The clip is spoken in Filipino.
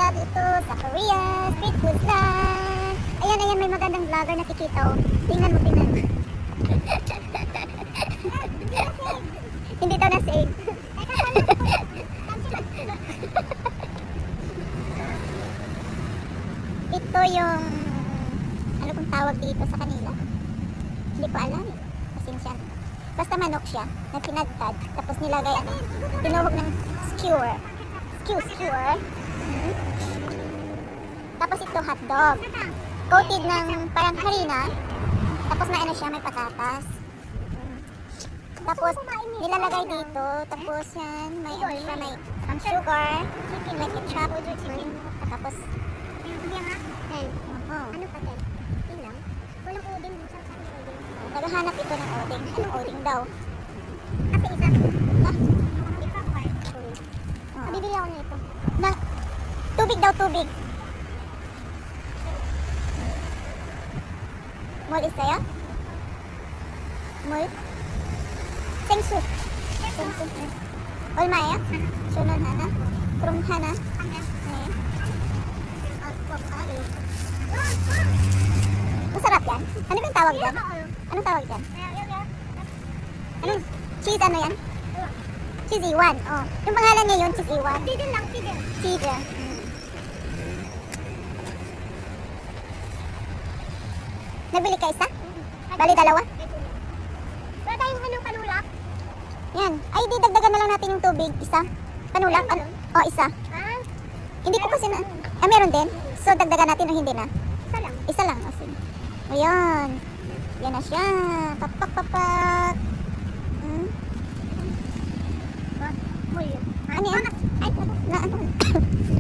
punta dito sa Korea. Street food lang. Ayan, ayan, may magandang vlogger nakikita oh. Tingnan mo, tingnan mo. Hindi daw na-save. Ito yung ano kung tawag dito sa kanila. Hindi ko alam eh. Pasensya na. Basta manok siya na pinagtad. Tapos nilagay ano, tinuhog ng skewer. Skewer. Tapos ito hotdog. Coated ng parang harina. Tapos may ano siya, may patatas. Tapos nilalagay dito. Tapos yan, may ano siya, may sugar, may ketchup. Tapos ano pa din? Tingnan. Walang oding dito sa oding. Naghahanap ito ng oding. Anong oding daw? Kasi isa. Ha? Bibili ako nito. Na, tubig daw, tubig. Mol is sa'yo? Mol? Sengsu. Sengsu. Olmaya? Sunod hana? Kurung hana? Masarap yan? Ano yung tawag dyan? Anong tawag dyan? Anong? Cheese ano yan? Cheese Iwan. Oh. Yung pangalan niya yun, Cheese Iwan. Cheese lang, cheese. Cheese. Nabili ka isa? Bali dalawa? Wala tayong anong panulak? Yan. Ay, di dagdagan na lang natin yung tubig. Isa. Panulak? Ano? Oh, isa. Hindi ko kasi na... Ah, meron din? So, dagdagan natin o hindi na? Isa lang. Isa lang. O, sige. Ayan. Yan na siya. Papak, papak. Ano yan? Ay, na ano?